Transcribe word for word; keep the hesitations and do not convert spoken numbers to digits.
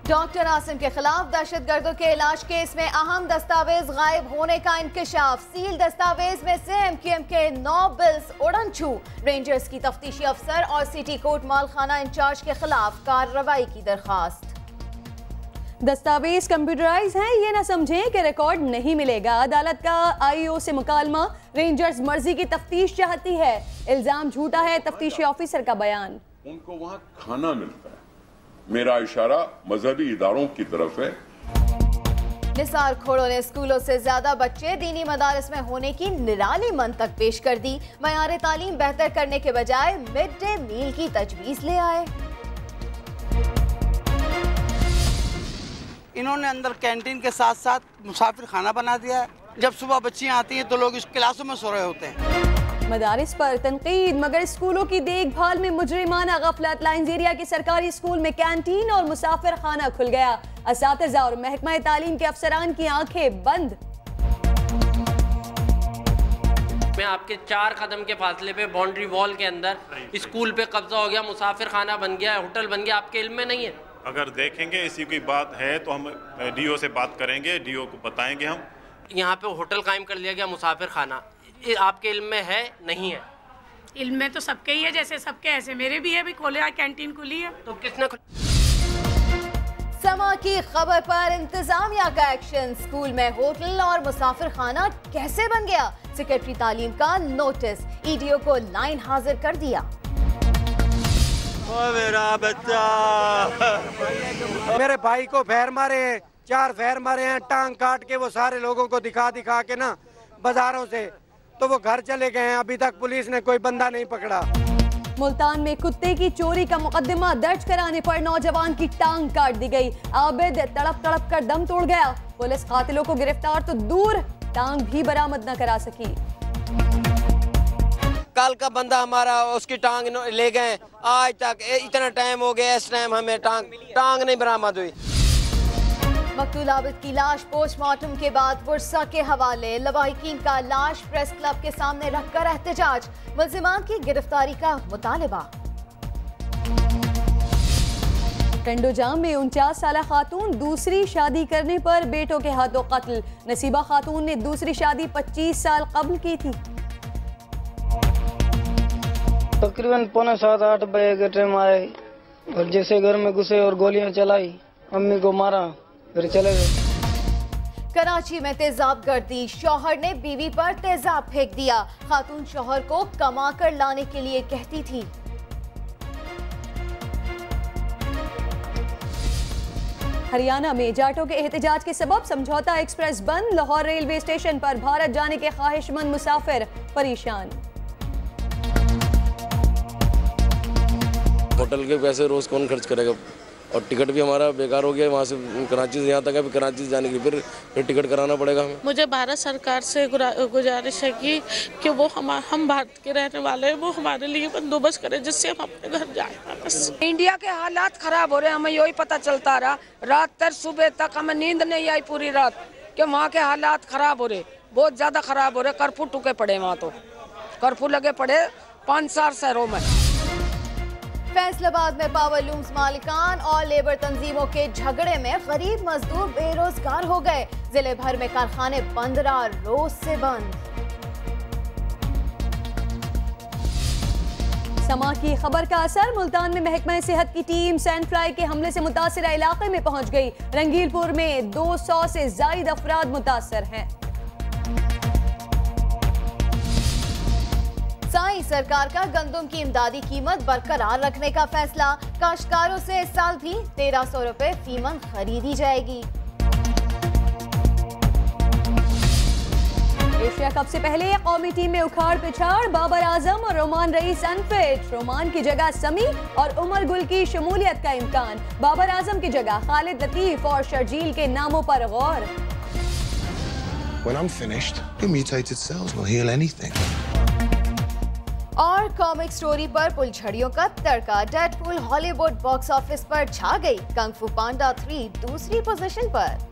Doctor Asim के खिलाफ दहशतगर्दों के इलाज केस में अहम दस्तावेज गायब होने का इंकशाफ। सील दस्तावेज में से एम क्यू एम के नौ बिल्स उड़न छू। रेंजर्स की तफ्तीशी अफसर और सिटी कोर्ट मालखाना इंचार्ज के खिलाफ कार्रवाई की दरखास्त। दस्तावेज कंप्यूटराइज हैं, ये ना समझें कि रिकॉर्ड नहीं मिलेगा। अदालत का आई ओ से मुकालमा, रेंजर्स मर्जी की तफ्तीश चाहती है, इल्जाम झूठा है, तफ्तीशी ऑफिसर का बयान। उनको वहाँ खाना मिलता है। मेरा इशारा मजहबी इदारों की तरफ है। निसार खोड़ों ने स्कूलों से ज्यादा बच्चे दीनी मदारस में होने की निराली मंतक पेश कर दी। मयार तालीम बेहतर करने के बजाय मिड डे मील की तजवीज ले आए। इन्होंने अंदर कैंटीन के साथ साथ मुसाफिर खाना बना दिया है। जब सुबह बच्चियां आती हैं तो लोग इस क्लासों में सो रहे होते हैं। मदारिस पर तनकीद, मगर स्कूलों की देखभाल में मुजरिमाना गफलत। लाइन्स एरिया के सरकारी स्कूल में कैंटीन और मुसाफिर खाना खुल गया। असातिज़ा और महकमा तालीम के अफसरान की आंखें बंद। मैं आपके चार कदम के फासले पे बाउंड्री वॉल के अंदर स्कूल पे कब्जा हो गया, मुसाफिर खाना बन गया, होटल बन गया, आपके इल्म में नहीं है? अगर देखेंगे इसी की बात है तो हम डीओ से बात करेंगे, डीओ को बताएंगे। हम यहाँ पे होटल कायम कर लिया गया, मुसाफिर खाना, आपके इल्म में है नहीं है? इल्म में तो सबके ही है, जैसे सबके ऐसे मेरे भी है, भी खोले है, कैंटीन खुली है। तो किसने? समा की खबर पर इंतजामिया का एक्शन। स्कूल में होटल और मुसाफिर खाना कैसे बन गया? सेक्रेटरी तालीम का नोटिस, ईडीओ को लाइन हाजिर कर दिया। ओ मेरा बच्चा, मेरे भाई को फैर मारे हैं, चार फैर मारे हैं, टांग काट के वो सारे लोगों को दिखा दिखा के ना बाजारों से, तो वो घर चले गए हैं। अभी तक पुलिस ने कोई बंदा नहीं पकड़ा। मुल्तान में कुत्ते की चोरी का मुकदमा दर्ज कराने पर नौजवान की टांग काट दी गई। आबिद तड़प तड़प कर दम तोड़ गया। पुलिस कातिलों को गिरफ्तार तो दूर, टांग भी बरामद न करा सकी। कल का बंदा हमारा, उसकी टांग ले गए, आज तक इतना टाइम हो गया, इस टाइम हमें टांग टांग नहीं बरामद हुई। मकतूल आबिद की लाश पोस्टमार्टम के बाद वर्षा के हवाले। लवाहिकीन का लाश प्रेस क्लब के सामने रखकर एहतजाज, मुल्जिमान की गिरफ्तारी का मुतालबा। कंडोजाम में उनचास साल खातून दूसरी शादी करने पर बेटों के हाथों कत्ल। नसीबा खातून ने दूसरी शादी पच्चीस साल कबल की थी। तकरीबन पौने सात आठ बजे के टाइम आए और जैसे घर में घुसे और गोलियां चलाई, अम्मी को मारा, फिर चले गए। कराची में तेजाब गर्दी, शौहर ने बीवी पर तेजाब फेंक दिया। खातून शौहर को कमा कर लाने के लिए कहती थी। हरियाणा में जाटों के एहतजाज के सबब समझौता एक्सप्रेस बंद। लाहौर रेलवे स्टेशन पर भारत जाने के ख्वाहिशमंद मुसाफिर परेशान। होटल के पैसे रोज कौन खर्च करेगा, और टिकट भी हमारा बेकार हो गया। वहाँ से कराची से यहाँ तक है, फिर कराची से जाने के लिए फिर फिर टिकट कराना पड़ेगा हमें। मुझे भारत सरकार से गुजारिश है कि कि वो हम हम भारत के रहने वाले हैं, वो हमारे लिए बंदोबस्त करें जिससे हम अपने घर जाए। बस इंडिया के हालात खराब हो रहे हैं, हमें यही पता चलता रहा। रात तक सुबह तक हमें नींद नहीं आई पूरी रात, कि वहाँ के हालात खराब हो रहे, बहुत ज्यादा खराब हो रहे। कर्फ्यू टूके पड़े, वहाँ तो कर्फ्यू लगे पड़े पाँच चार शहरों में। फैसलाबाद में पावर लूम्स मालिकान और लेबर तंजीमों के झगड़े में गरीब मजदूर बेरोजगार हो गए। जिले भर में कारखाने पंद्रह रोज से बंद। समा की खबर का असर। मुल्तान में महकमा सेहत की टीम सैंड फ्लाई के हमले से मुतासरा इलाके में पहुंच गई। रंगीलपुर में दो सौ से जायद अफराद मुतासर हैं। साई सरकार का गंदम की इमदादी कीमत बरकरार रखने का फैसला। काश्तकारों से इस साल भी तेरह सौ रुपए फीमन खरीदी जाएगी। एशिया कप से पहले कौमी टीम में उखाड़ पिछाड़। बाबर आजम और रोमान रईस अनफिट। रोमान की जगह समी और उमर गुल की शमूलियत का इम्कान। बाबर आजम की जगह खालिद लतीफ और शर्जील के नामों पर गौर। When I'm finished, your mutated cells will heal anything. और कॉमिक स्टोरी पर पुलझड़ियों का तड़का। डेडपूल हॉलीवुड बॉक्स ऑफिस पर छा गई। कंग फू पांडा थ्री दूसरी पोजीशन पर।